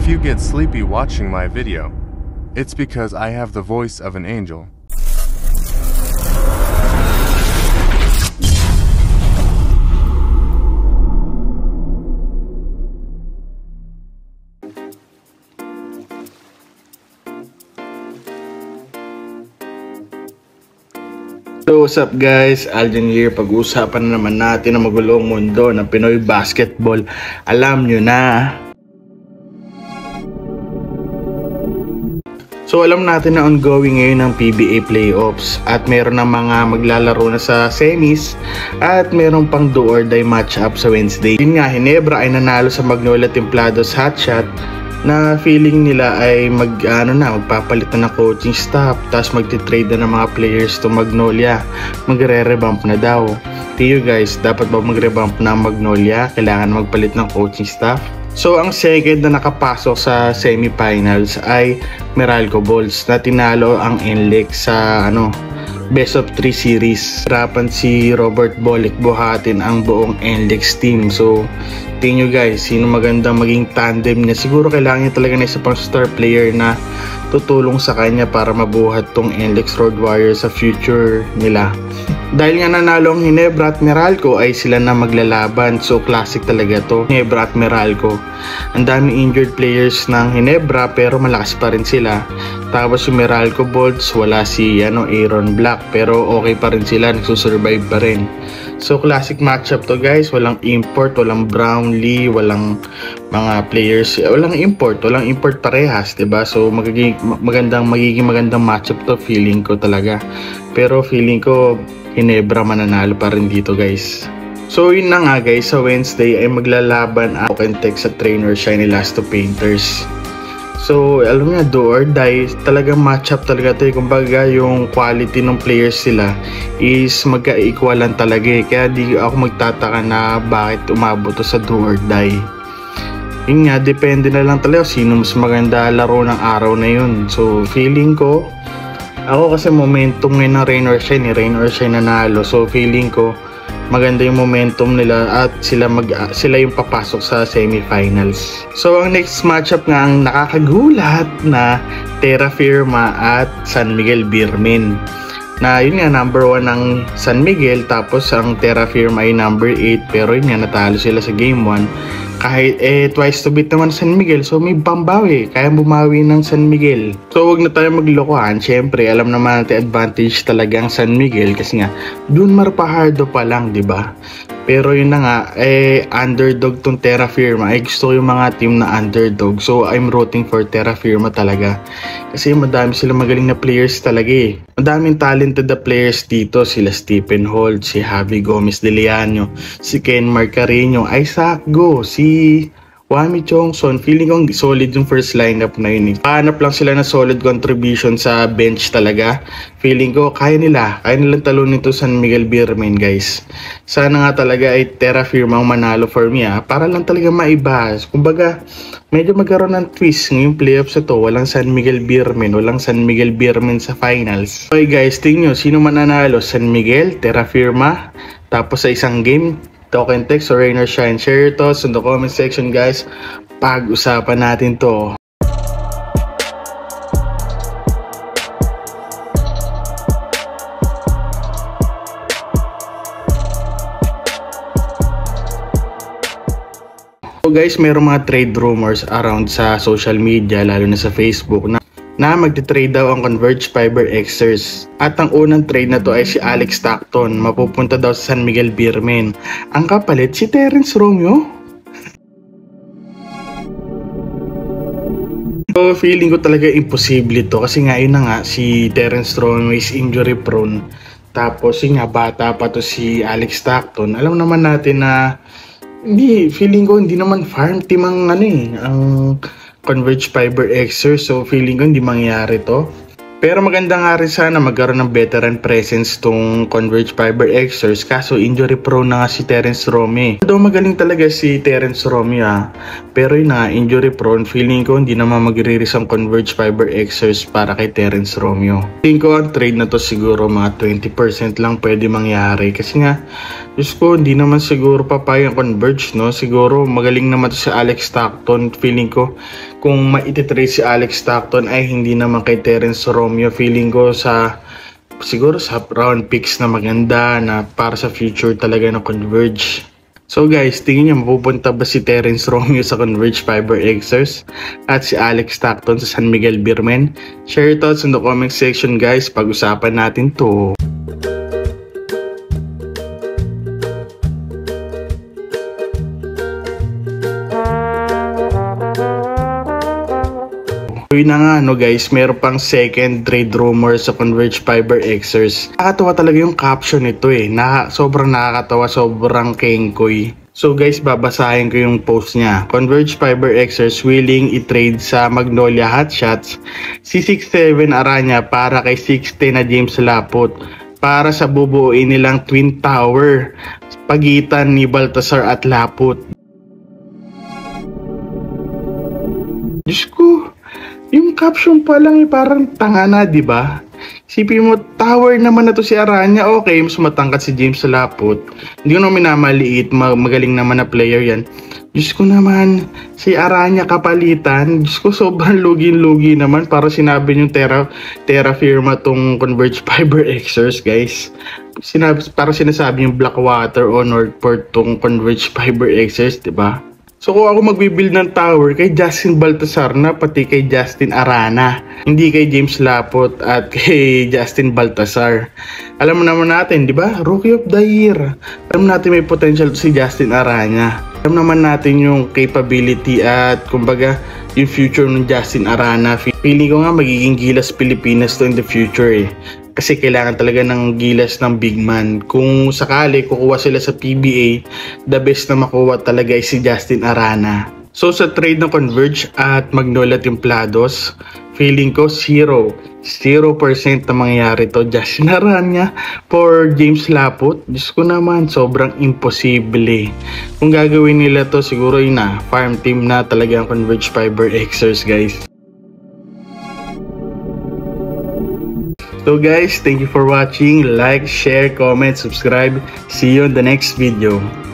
If you get sleepy watching my video, it's because I have the voice of an angel. So what's up guys, Aljan here. Pag-uusapan na naman natin ang magulong mundo ng Pinoy basketball. Alam nyo na. So alam natin na ongoing ngayon ang PBA playoffs at meron na mga maglalaro na sa semis at meron pang do or die matchup sa Wednesday. Yun nga, Ginebra ay nanalo sa Magnolia Templados Hotshot na feeling nila ay magpapalit na ng coaching staff, tapos magti-trade na ng mga players to Magnolia, magre-revamp na daw. Tiyo guys, dapat ba magre-revamp na Magnolia? Kailangan magpalit ng coaching staff? So ang second na nakapasok sa semifinals ay Meralco Bulls na tinalo ang NLEX sa best of 3 series. Hirapan si Robert Bolick buhatin ang buong NLEX team. So tingin nyo guys, sino magandang maging tandem niya? Siguro kailangan niya talaga na isa pang star player na tutulong sa kanya para mabuhat tong NLEX Road Warriors sa future nila. Dahil nga nanalo ang Ginebra at Meralco ay sila na maglalaban. So classic talaga to, Ginebra at Meralco. Ang daming injured players ng Ginebra pero malakas pa rin sila. Tapos yung Meralco Bulls, wala si Aaron Black pero okay pa rin sila, nagsusurvive pa rin. So classic matchup to guys, walang import, walang Brownlee, walang mga players, walang import parehas, 'di ba? So magiging magandang matchup to feeling ko talaga. Pero feeling ko Ginebra mananalo pa rin dito guys. So yun na nga guys, sa Wednesday ay maglalaban ang Okentex sa Trainer Shiny Lasto Painters. So alam nga, do or die, talagang matchup talaga to. Kumbaga yung quality ng players sila is magka-equalan talaga kaya di ako magtataka na bakit umabot to sa do or die. Yun nga, depende na lang talaga sino mas maganda laro ng araw na yun. So feeling ko, ako kasi momentum ngayon ng Rain or Shine nanalo. So feeling ko maganda yung momentum nila at sila yung papasok sa semifinals. So ang next matchup nga ang nakakagulat na Terra Firma at San Miguel Beermen. Na yun nga, number 1 ng San Miguel, tapos ang Terra Firma ay number 8, pero yun nga, natalo sila sa game 1. Kahit twice to beat naman San Miguel, so may pambawi, kaya bumawi ng San Miguel. So wag na tayo maglokohan, syempre alam naman natin advantage talaga ang San Miguel kasi nga Junmar Fajardo pa lang, di ba? Pero yun na nga, underdog tong Terra Firma. Gusto ko yung mga team na underdog. So I'm rooting for Terra Firma talaga. Kasi madami sila magaling na players talaga Madaming talented na players dito. Sila Stephen Holt, si Javi Gomez de Leano, si Ken Marcarino, Isaac Go, si Wami Chongson. Feeling kong solid yung first lineup na yun Pahanap lang sila na solid contribution sa bench talaga. Feeling ko kaya nilang talunin to San Miguel Beermen guys. Sana nga talaga ay Terra Firma ang manalo for me para lang talaga maibahas. Kumbaga medyo magkaroon ng twist ngayong playoffs na to. Walang San Miguel Beermen, walang San Miguel Beermen sa finals. Okay guys, tingin nyo sino mananalo? San Miguel, Terra Firma, tapos sa isang game Okentex or Rain or Shine. Share your thoughts in the comment section guys. Pag-usapan natin to. So guys, mayroong mga trade rumors around sa social media, lalo na sa Facebook na magti-trade daw ang Converge Fiber Xers. At ang unang trade na to ay si Alex Stockton, mapupunta daw sa San Miguel Beermen. Ang kapalit si Terence Romeo. So feeling ko talaga imposible to kasi nga yun na nga, si Terence Romeo is injury prone. Tapos yun nga, bata pa to si Alex Stockton. Alam naman natin na feeling ko hindi naman farm team ang ang Converge Fiber Xers. So feeling ko hindi mangyayari to. Pero maganda nga rin sana magkaroon ng veteran presence tong Converge Fiber Xers, kaso injury prone na nga si Terence Romeo. Although magaling talaga si Terence Romeo pero yun na, injury prone. Feeling ko hindi naman magre-release ang Converge Fiber Xers para kay Terence Romeo. Feeling ko ang trade na to siguro mga 20% lang pwede mangyari kasi nga Diyos ko, hindi naman siguro papayang Converge, no? Siguro magaling naman to si Alex Stockton. Feeling ko kung maititrade si Alex Stockton ay hindi naman kay Terence Romeo. Feeling ko siguro sa round picks na maganda na para sa future talaga na Converge. So guys, tingin niyo mapupunta ba si Terence Romeo sa Converge Fiber Xers at si Alex Stockton sa San Miguel Beermen? Share your thoughts in the comment section guys, pag-usapan natin to. Yun na nga guys, meron pang second trade rumor sa Converge Fiber Xers. Nakakatawa talaga yung caption nito sobrang nakakatawa, sobrang kengkoy. So guys, babasahin ko yung post niya. Converge Fiber Xers willing i-trade sa Magnolia Hotshots si 6'7" Aranya para kay 6'10" na James Laput para sa bubuuin nilang Twin Tower pagitan ni Baltasar at Laput. Diyos ko, yung caption pa lang parang tanga na, di ba? Isipin mo, tower naman na to si Aranya. Okay, mas matangkat si James Laput. Hindi ko naman minamaliit, magaling naman na player yan. Diyos ko naman, si Aranya kapalitan. Diyos ko, sobrang lugi-lugi naman. Para sinabi yung Terra Firma tong Converge Fiber Xers, guys. Para sinasabi yung Blackwater o Northport tong Converge Fiber Xers, di ba? So kung ako magbibuild ng tower kay Justin Baltasar na pati kay Justin Arana, hindi kay James Laput at kay Justin Baltasar. Alam mo naman natin, di ba? Rookie of the year. Alam natin may potential to si Justin Arana. Alam naman natin yung capability at kumbaga yung future ng Justin Arana. Feeling ko nga magiging Gilas Pilipinas to in the future Kasi kailangan talaga ng gilas ng big man. Kung sakali kukuha sila sa PBA, the best na makuha talaga ay si Justin Arana. So sa trade ng Converge at Magnolia Templados, feeling ko 0% na mangyayari to. Justin Arana for James Laput, Diyos ko naman, sobrang imposible. Kung gagawin nila to, siguro yun na, farm team na talaga ang Converge Fiber Xers guys. So guys, thank you for watching. Like, share, comment, subscribe. See you in the next video.